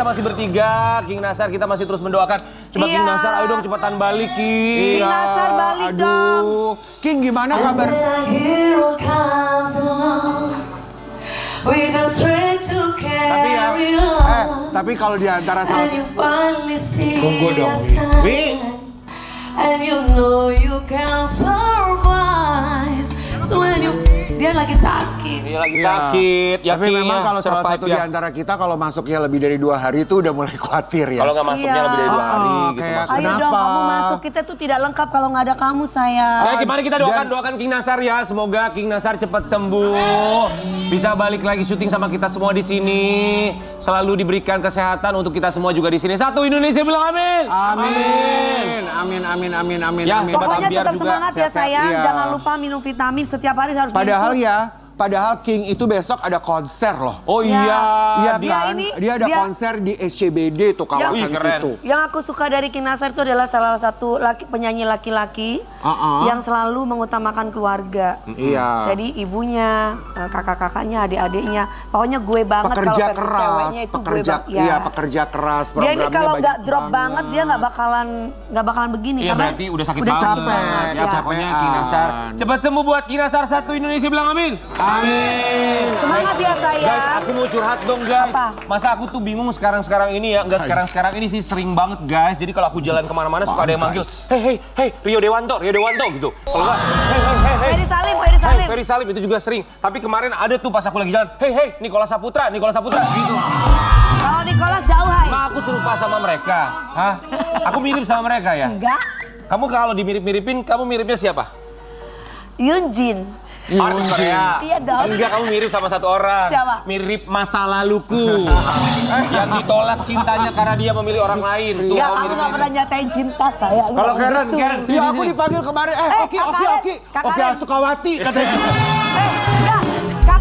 masih bertiga. King Nasar kita masih terus mendoakan. Coba King Nasar, ayo dong cepetan balik King. King Nasar balik dong. King gimana kabar? Tapi kalau di antara salah tunggu dong, Wi. And you know you can survive. So when you dia lagi sakit. Dia lagi sakit. Ya, tapi memang kalau salah satu di antara kita kalau masuknya lebih dari 2 hari itu udah mulai khawatir ya. Kalau nggak masuknya lebih dari 2 hari gitu. Ayo dong kamu masuk, kita tuh tidak lengkap kalau nggak ada kamu sayang. Nah, gimana kita doakan King Nasar ya. Semoga King Nasar cepat sembuh. Bisa balik lagi syuting sama kita semua di sini. Selalu diberikan kesehatan untuk kita semua juga di sini. Satu Indonesia bilang amin. Amin. Amin. Ya, pokoknya tetap semangat ya sayang. Jangan lupa minum vitamin setiap hari harus. Padahal King itu besok ada konser loh. Oh iya. Iya kan? Dia ada konser di SCBD tuh kawasan situ. Yang aku suka dari King Nasar itu adalah salah satu penyanyi laki-laki yang selalu mengutamakan keluarga. Iya. Jadi ibunya, kakak-kakaknya, adik-adiknya, pokoknya gue banget kalau versi ceweknya itu gue banget. Iya, pekerja keras. Dia ini kalau nggak drop banget dia nggak bakalan begini. Iya berarti udah sakit banget. Capek. Ya pokoknya King Nasar. Cepat sembuh buat King Nasar. Satu Indonesia bilang amin. Amin. Semangat ya sayang. Guys, aku mau curhat dong guys. Apa? Masa aku tuh bingung sekarang ini ya. Enggak sekarang ini sih sering banget guys. Jadi kalau aku jalan kemana-mana suka ada yang manggil. Hey, Rio Dewanto gitu. Kalau enggak, hey. Ferry Salim itu juga sering. Tapi kemarin ada tuh pas aku lagi jalan. Hey, Nicholas Saputra gitu. Kalau Nicholas jauh hai. Nah, aku serupa sama mereka. Hah? Aku mirip sama mereka ya? Enggak. Kamu kalau dimirip-miripin, kamu miripnya siapa? Yunjin. Artis Korea. Iya dong. Enggak, kamu mirip sama satu orang. Siapa? Mirip masa laluku. Yang ditolak cintanya karena dia memilih orang lain. Tuh, Ya, aku nggak pernah nyatain cinta saya. Kalau Karen, Iya, aku dipanggil kemarin. Oki. Oki Asukawati katanya. Enggak. Kak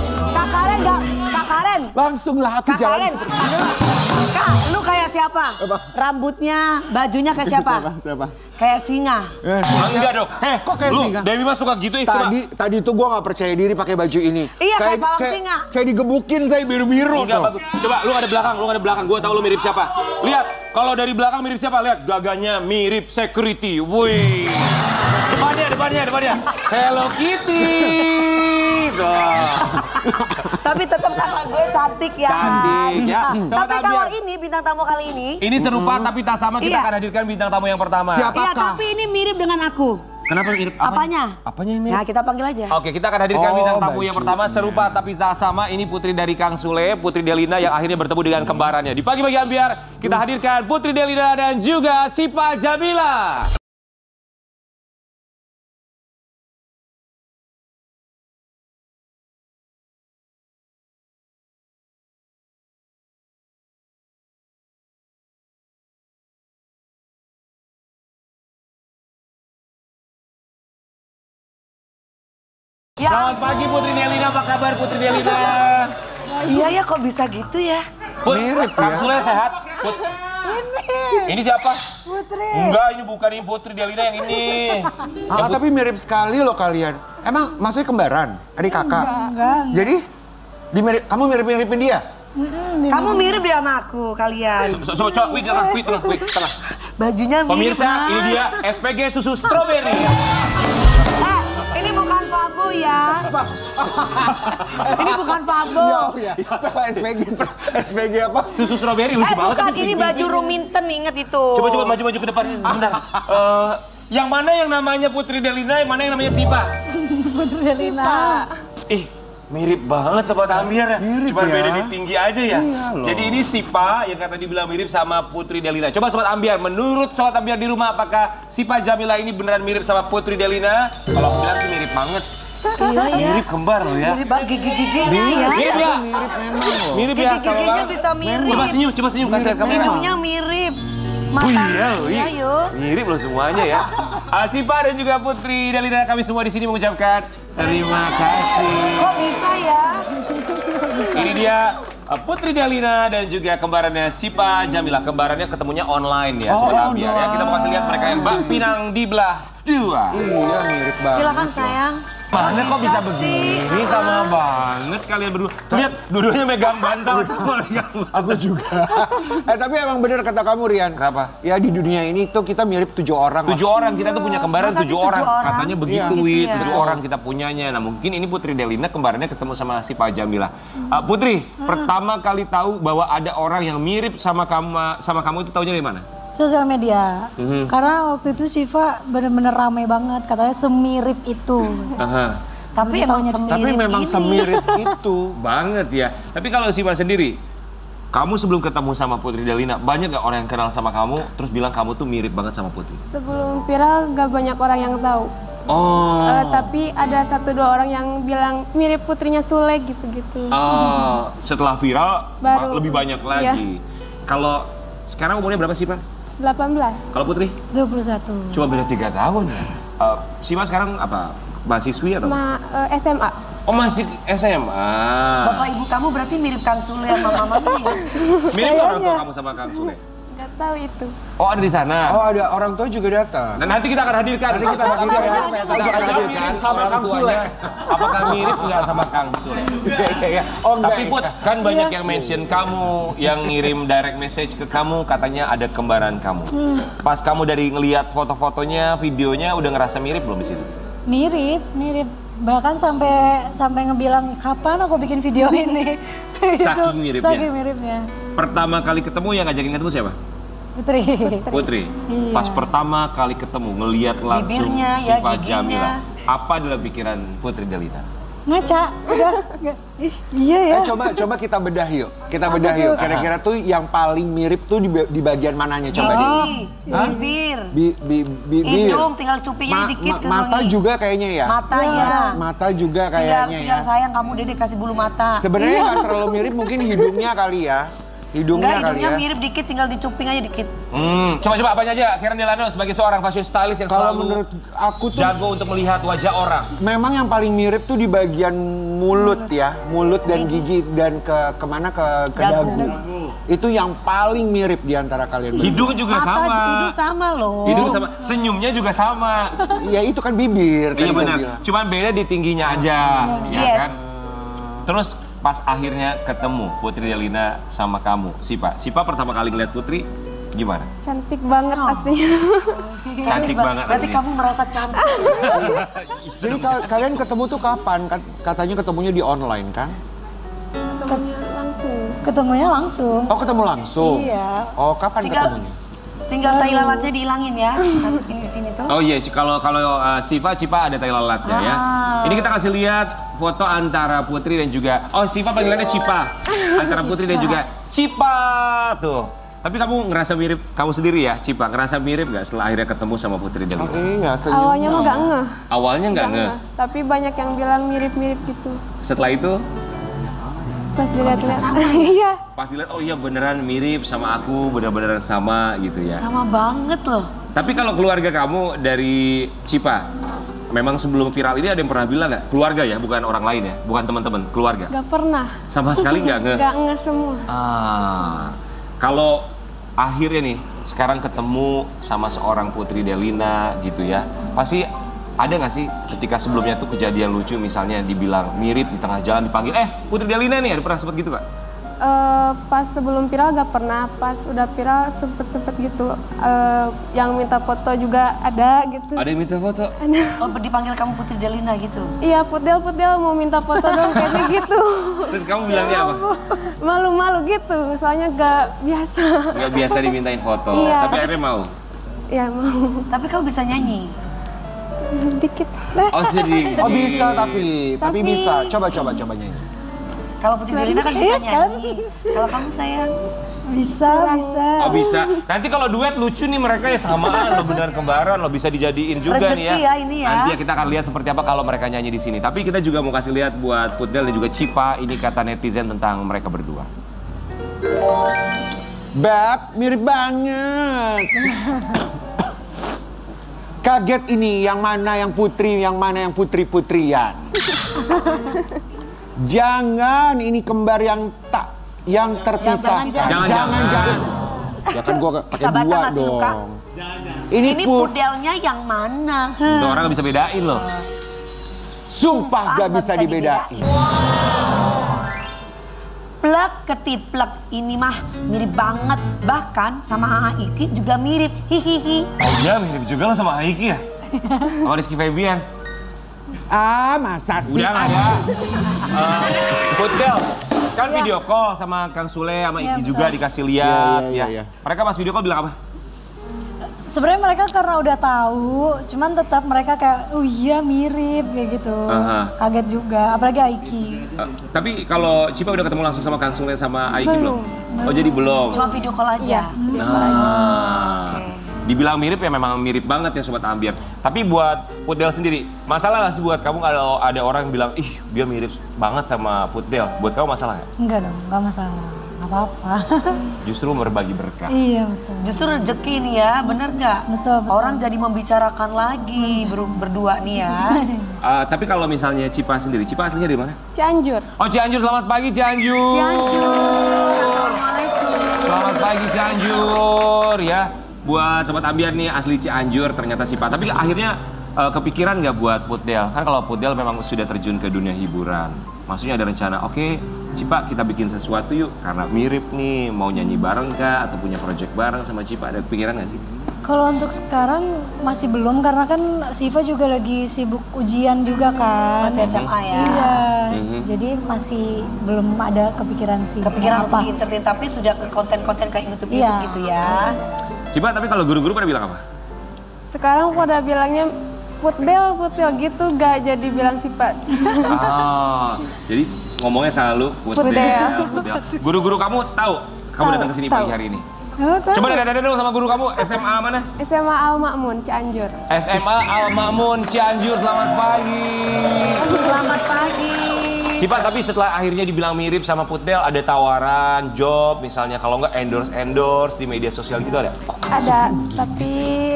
Karen. Langsung lah aku jalan. Kak, lu kayak siapa? Rambutnya, bajunya kayak siapa? Siapa? Kayak singa. Enggak dong. Kok kayak singa? Dewi mah suka gitu. Tadi tuh gua nggak percaya diri pakai baju ini. Iya, kayak bawang singa. Kayak digebukin saya biru-biru Enggak tuh. bagus. Coba lu ada belakang. Gua tahu lu mirip siapa. Lihat, kalau dari belakang mirip siapa? Lihat, gagahnya mirip security. Wih. Depannya. Hello Kitty. Tapi tetap kakak gue cantik ya. Cantik ya. Tapi kalau ini bintang tamu kali ini serupa tapi tak sama, kita akan hadirkan bintang tamu yang pertama. Iya, tapi ini mirip dengan aku. Kenapa mirip? Apanya? Apanya ini? Nah, kita panggil aja. Oke, kita akan hadirkan bintang tamu yang pertama, serupa tapi tak sama. Ini putri dari Kang Sule, Putri Delina yang akhirnya bertemu dengan kembarannya. Di pagi-pagi Ambiar, kita hadirkan Putri Delina dan juga Sipa Jamila. Selamat pagi Putri Delina, apa kabar Putri Delina? Iya ya, kok bisa gitu ya? Mirip Kang ya. Sule sehat? Ini siapa? Putri. Enggak, ini bukan ini Putri Delina yang ini. Tapi mirip sekali loh kalian. Emang maksudnya kembaran? Adik kakak? Enggak. Jadi kamu mirip-miripin dia? Kamu mirip dia sama aku, kalian. Coba, wih, tengah. Bajunya mirip. Pemirsa, ini dia SPG susu strawberry. Ini bukan Fabo ya. Ini bukan Fabo. Iya. SPG apa? Susu strawberry lucu banget. Bukan, ini baju Ruminten, inget itu. Coba maju ke depan sebentar. Yang mana yang namanya Putri Delina, yang mana yang namanya Sipa? Putri Delina. Mirip banget Sobat Ambiar ya. Cuma ya. beda di tinggi aja ya. Iya loh. Jadi ini Sipa yang kata dibilang mirip sama Putri Delina. Coba Sobat Ambiar, menurut Sobat Ambiar di rumah apakah Sipa Jamila ini beneran mirip sama Putri Delina? Kalau aku bilang sih mirip banget. Iya. Mirip kembar loh ya. Mirip gigi-giginya ya. Mirip ya? Mirip memang loh. Mirip ya sama Gigi-giginya banget. bisa mirip. Coba senyum kasih lihat kamera. Hidungnya mirip. Iya, Matanya yuk. mirip loh semuanya ya. Sipa dan juga Putri Delina, kami semua di sini mengucapkan terima kasih. Kok bisa ya? Ini dia Putri Delina dan juga kembarannya Sipa Jamila. Kembarannya ketemunya online ya, Sobat Ambiar ya. Kita mau kasih lihat mereka yang bak pinang di belah 2. Iya, mirip banget. Silakan sayang. Mana kok bisa begini, sama banget kalian berdua. Lihat, dua-duanya megang bantal sama megang. Aku juga. Tapi emang bener kata kamu, Rian. Kenapa? Ya di dunia ini tuh kita mirip 7 orang. 7 orang, kita tuh punya kembaran Masa 7 sih orang. 7 orang? Katanya begitu, Iya. Wit. Gitu 7 ya. orang kita punyanya. Nah mungkin ini Putri Delina kembarannya ketemu sama si Pak Jamila. Putri, pertama kali tahu bahwa ada orang yang mirip sama kamu itu taunya dari mana? Sosial media. Karena waktu itu Syifa bener-bener ramai banget, katanya semirip itu. Aha. Tapi emang semirip Tapi memang ini. semirip itu. Banget ya. Tapi kalau Syifa sendiri, kamu sebelum ketemu sama Putri Delina, banyak gak orang yang kenal sama kamu terus bilang kamu tuh mirip banget sama Putri? Sebelum viral gak banyak orang yang tahu. Oh. Tapi ada 1-2 orang yang bilang mirip putrinya Sule gitu-gitu. Setelah viral Baru. lebih banyak lagi. Kalau sekarang umurnya berapa sih, Pak? 18. Kalau Putri? 21. Cuma beda 3 tahun ya. Syifa sekarang apa? Mahasiswi atau? SMA. Oh masih SMA. Bapak ibu kamu berarti mirip Kang Sule sama mamanya ya? Mirip nggak orang tua kamu sama Kang Sule? Gak tahu itu. Oh ada di sana. Oh ada orang tua juga datang. Dan nanti kita akan hadirkan. Nanti kita hadirkan ya. Kita akan hadirkan Sama orang Kang Sule. tuanya. Apakah mirip nggak sama Kang Sule? Iya. Oh enggak. Tapi Put, kan banyak yang mention kamu, yang ngirim direct message ke kamu, katanya ada kembaran kamu. Pas kamu dari ngelihat foto-fotonya, videonya, udah ngerasa mirip belum di situ? Mirip. Bahkan sampai ngebilang kapan aku bikin video ini. Saking miripnya. Saking miripnya. Pertama kali ketemu yang ngajakin ketemu siapa? Putri. Putri. Iya. Pas pertama kali ketemu, ngelihat langsung Bibirnya, si ya, Pak giginya. Jamila. Apa dalam pikiran Putri Delina? Ngaca. Iya ya. Coba kita bedah yuk. Kita bedah yuk. Kira-kira tuh yang paling mirip tuh di bagian mananya coba deh. Bibir. Bibir. Hidung, tinggal cupingnya dikit ke Mata Roni. juga kayaknya ya. Matanya. Mata juga kayaknya ya. Tinggal sayang kamu Dede kasih bulu mata. Sebenarnya nggak terlalu mirip, mungkin hidungnya kali ya. Hidungnya Enggak, kali hidungnya ya. mirip dikit, tinggal dicuping aja dikit. Coba apanya aja, Karen Delano sebagai seorang fashion stylist yang Kalau selalu menurut aku tuh jago untuk melihat wajah orang. memang yang paling mirip tuh di bagian mulut ya, mulut dan gigi dan ke dagu. Itu yang paling mirip di antara kalian berdua. Hidung juga sama. Hidung sama loh. Hidung sama, senyumnya juga sama. Ya itu kan bibir tadi Iya gua benar. bilang. Cuman beda di tingginya aja, ya Yes. kan? Terus pas akhirnya ketemu Putri Delina sama kamu, Syifa pertama kali ngeliat Putri gimana? Cantik banget aslinya. Cantik banget. Berarti aslinya. kamu merasa cantik. Jadi kalian ketemu tuh kapan? Katanya ketemunya di online kan? Ketemunya langsung. Ketemunya langsung. Oh ketemu langsung? Iya. Oh kapan Tinggal- ketemunya? Tinggal tai lalatnya dihilangin ya. Ini di sini tuh. Oh iya, kalau Syifa ada tai lalatnya ya. Ini kita kasih lihat foto antara Putri dan juga Syifa panggilannya Cipa. Antara Putri dan juga Cipa tuh. Tapi kamu ngerasa mirip kamu sendiri ya, Cipa? Ngerasa mirip nggak setelah akhirnya ketemu sama Putri Delina? Iya senyum. Awalnya mah gak ngeh. Awalnya nggak Gak ngeh. ngeh. Tapi banyak yang bilang mirip-mirip gitu. Setelah itu Pas dilihat-lihat. Iya. pas dilihat, oh iya beneran mirip sama aku, bener-beneran sama gitu ya. Sama banget loh. Tapi kalau keluarga kamu dari Cipa, memang sebelum viral ini ada yang pernah bilang nggak? Keluarga ya, bukan orang lain ya, bukan teman-teman, keluarga. Gak pernah. Sama sekali nggak ngeh. Gak ngeh semua. Kalau akhirnya nih, sekarang ketemu sama seorang Putri Delina gitu ya, pasti ada nggak sih ketika sebelumnya tuh kejadian lucu misalnya dibilang mirip di tengah jalan dipanggil, Putri Delina nih, ada pernah sempet gitu Kak? Pas sebelum viral gak pernah, pas udah viral sempet-sempet gitu. Yang minta foto juga ada gitu. Ada yang minta foto? Oh, dipanggil kamu Putri Delina gitu. Iya, Putdel mau minta foto dong kayaknya gitu. Terus kamu bilangnya apa? Malu-malu gitu, soalnya gak biasa. Nggak biasa dimintain foto, Iya. tapi akhirnya mau? Ya mau, Tapi kau bisa nyanyi. dikit. Oh sedih. Oh bisa tapi bisa. Coba nyanyi. Kalau Putri Delina kan bisa nyanyi. Kalau kamu sayang. Bisa. Oh bisa. Nanti kalau duet lucu nih mereka ya samaan, lo beneran kembaran, lo bisa dijadiin juga nih ya. Rezeki ya ini ya. Nanti kita akan lihat seperti apa kalau mereka nyanyi di sini. Tapi kita juga mau kasih lihat buat Putdel dan juga Cipa, ini kata netizen tentang mereka berdua. Beb, mirip banget. Kaget ini yang mana yang putri, yang mana yang putri-putrian. Jangan ini kembar yang terpisah. Jangan. Jangan. Ya kan gua pakai Persahabatan dua masih luka. dong. Ini pudelnya yang mana? Itu orang nggak bisa bedain loh. Sumpah gak bisa dibedain. Plek ketiplek ini mah mirip banget. Bahkan sama Aiki juga mirip. Hihihi. Oh iya mirip juga lo sama Aiki ya? Sama Rizky Febian. Masa sih? Udah nggak ya? Putel. Kan video call sama Kang Sule sama Iki juga dikasih lihat. Iya. Mereka pas video call bilang apa? Sebenarnya mereka karena udah tahu, cuman tetap mereka kayak, oh iya mirip kayak gitu. Kaget juga, apalagi Aiki. Tapi kalau Cipa udah ketemu langsung sama Kang Sule sama Aiki belum? Oh jadi belum? Cuma video call aja. Dibilang mirip ya memang mirip banget ya Sobat Ambiar. Tapi buat Putel sendiri, masalah nggak sih buat kamu kalau ada orang yang bilang, ih dia mirip banget sama Putel. Buat kamu masalah nggak? Enggak dong, nggak masalah. Nggak apa-apa. Justru berbagi berkah. Iya betul. Justru rezeki nih ya, bener nggak? Betul. Orang jadi membicarakan lagi berdua nih ya. Tapi kalau misalnya Cipa sendiri, Cipa aslinya dari mana? Cianjur. Oh Cianjur, selamat pagi Cianjur. Selamat pagi Cianjur ya. Buat Sobat Ambiar nih asli Cianjur ternyata Cipa. Tapi akhirnya kepikiran nggak buat Putel? Kan kalau Putel memang sudah terjun ke dunia hiburan. Maksudnya ada rencana, oke, Cipa kita bikin sesuatu yuk. Karena mirip nih, mau nyanyi bareng kah? Atau punya project bareng sama Cipa, ada pikiran nggak sih? Kalau untuk sekarang masih belum, karena kan Siva juga lagi sibuk ujian juga kan. Masih SMA ya? Iya, jadi masih belum ada kepikiran sih. Kepikiran untuk entertain, tapi sudah ke konten-konten kayak YouTube gitu ya. Cipa, tapi kalau guru-guru pada bilang apa? Sekarang pada bilangnya Putel gitu, gak jadi bilang sifat. Jadi ngomongnya selalu Putel. Guru-guru kamu tahu kamu datang ke sini pagi hari ini? Coba dada dulu sama guru kamu, SMA mana? SMA Al-Ma'mun, Cianjur. SMA Al-Ma'mun, Cianjur, selamat pagi. Selamat pagi. Cipa, tapi setelah akhirnya dibilang mirip sama Putel, ada tawaran job misalnya, kalau nggak endorse di media sosial gitu ada? Ada, tapi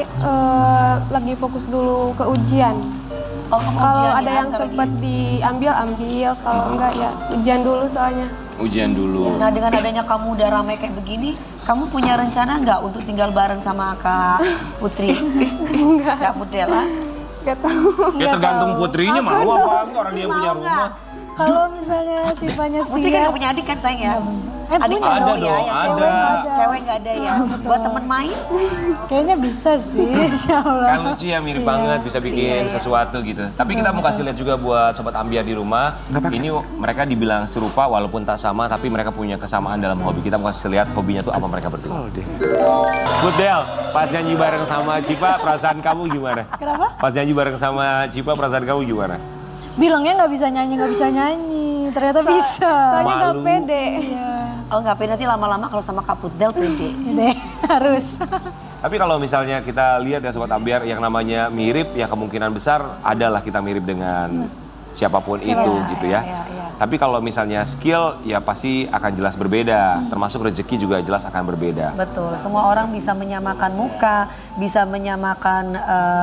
lagi fokus dulu ke ujian. Oh, kalau ada yang sempat diambil, kalau enggak ya ujian dulu soalnya. Ujian dulu. Nah dengan adanya kamu udah ramai kayak begini, kamu punya rencana nggak untuk tinggal bareng sama Kak Putri? Enggak. Kak Putel lah? Nggak tahu. Ya tergantung putrinya mau apa enggak, orang dia punya rumah. Kalau misalnya Sivanya siap. Putri kan nggak punya adik kan sayang ya? Adik punya cowok dong, ya, yang ada. Cewek nggak ada ya? Buat temen main? Kayaknya bisa sih, insya Allah. Kan lucu ya, mirip banget, bisa bikin sesuatu gitu. Tapi kita mau kasih lihat juga buat Sobat Ambiar di rumah. Ini mereka dibilang serupa walaupun tak sama, tapi mereka punya kesamaan dalam hobi. Kita mau kasih lihat hobinya tuh apa mereka berdua. Putel, pas nyanyi bareng sama Cipa, perasaan kamu gimana? Kenapa? Pas nyanyi bareng sama Cipa, perasaan kamu gimana? Bilangnya nggak bisa nyanyi, ternyata bisa. Soalnya nggak Malu. pede. Oh nggak pede, nanti lama-lama kalau sama Kak Putel pede. Deh, harus. Tapi kalau misalnya kita lihat ya Sobat Ambiar, yang namanya mirip ya kemungkinan besar adalah kita mirip dengan siapapun itu gitu ya. Tapi kalau misalnya skill ya pasti akan jelas berbeda, termasuk rezeki juga jelas akan berbeda. Betul, semua orang bisa menyamakan muka, bisa menyamakan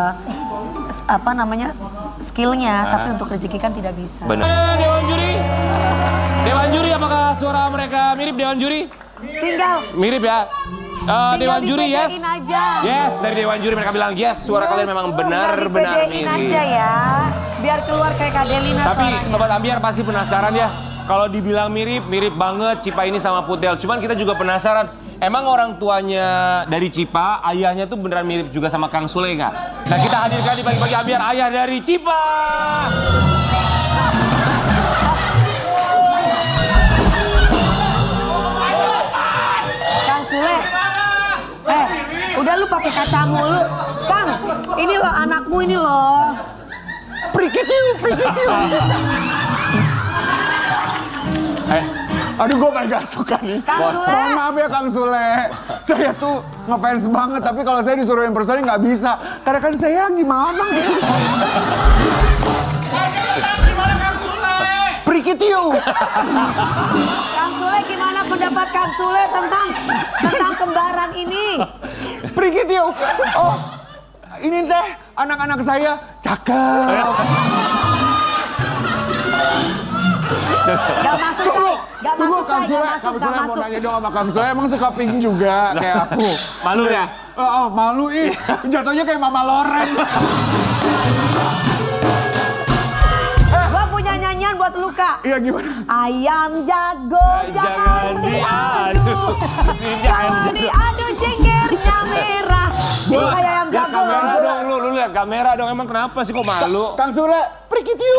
skillnya, tapi untuk rezeki kan tidak bisa. Benar. Dewan juri, apakah suara mereka mirip Dewan juri? Tinggal. Mirip ya. Dewan juri yes. Aja. Yes, dari Dewan juri mereka bilang yes, suara kalian memang benar-benar mirip. aja ya, biar keluar kayak Kak Delina. Tapi suaranya. Sobat Ambiar pasti penasaran ya. Kalau dibilang mirip banget Cipa ini sama Putel. Cuman kita juga penasaran, emang orang tuanya dari Cipa, ayahnya tuh beneran mirip juga sama Kang Sule nggak? Nah kita hadirkan di Pagi-Pagi Ambiar ayah dari Cipa. Kang Sule, udah lu pakai kaca mulu. Kang, ini loh anakmu ini loh. Prikitiu. Aduh, gue paling gak suka nih. Kang Sule. Mohon maaf ya Kang Sule. Saya tuh ngefans banget, tapi kalau saya disuruh impersonate nggak bisa. Karena kan saya gimana gitu. Gimana Kang Sule? Prikitiu. Kang Sule, gimana pendapat Kang Sule tentang kembaran ini? Prikitiu. Oh, ini teh anak-anak saya cakep. Gak masuk, Tunggu, Kang Sule mau nanya dong sama Kang Sule, emang suka pink juga kayak aku? Malu ya? Malu ih. Jatuhnya kayak Mama Loren. Gua punya nyanyian buat lu, Kak. Iya, gimana? Ayam jago jangan diadu. Jangan diadu cengkernya merah. Jadi kayak ayam Ya jago. kamera dong, lu lihat kamera dong. Emang kenapa sih kok malu? Kang Sule, prikitiu.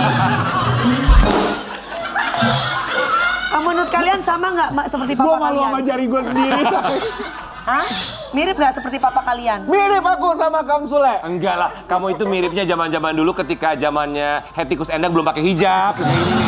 Menurut kalian sama nggak seperti papa Gua kalian? malu sama jari gue sendiri, say. Hah? Mirip nggak seperti papa kalian? Mirip aku sama Kang Sule. Enggak lah, kamu itu miripnya zaman-zaman dulu ketika zamannya Hetty Koes Endang belum pakai hijab. Kayak ini.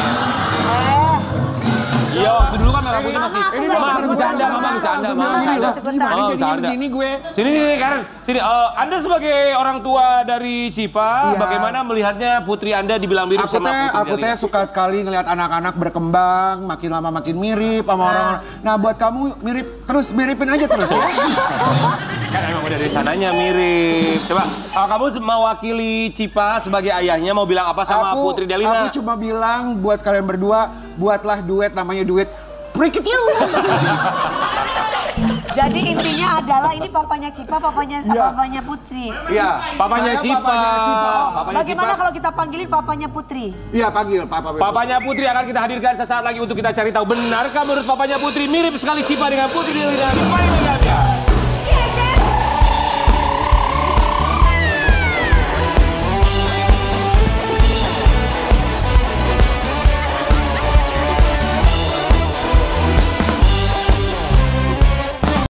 Iya, waktu dulu kan rambutnya masih. Mama bercanda, Mama bercanda. Jadinya begini gue. Sini Karen, sini. Anda sebagai orang tua dari Cipa, bagaimana melihatnya putri Anda dibilang mirip sama putri Aku teh suka sekali ngelihat anak-anak berkembang, makin lama makin mirip sama orang-orang. Nah, buat kamu mirip terus, miripin aja terus ya. Kan emang udah dari sananya mirip. Coba, kamu mewakili Cipa sebagai ayahnya mau bilang apa sama Putri Delina? Aku cuma bilang buat kalian berdua, buatlah duet namanya duet prikitiu. Jadi intinya adalah ini papanya Cipa, papanya Putri. Iya. Papanya Cipa. Bagaimana kalau kita panggilin papanya Putri? Iya, panggil Papa. Papanya Putri akan kita hadirkan sesaat lagi untuk kita cari tahu benarkah menurut papanya Putri mirip sekali Cipa dengan Putri Delina.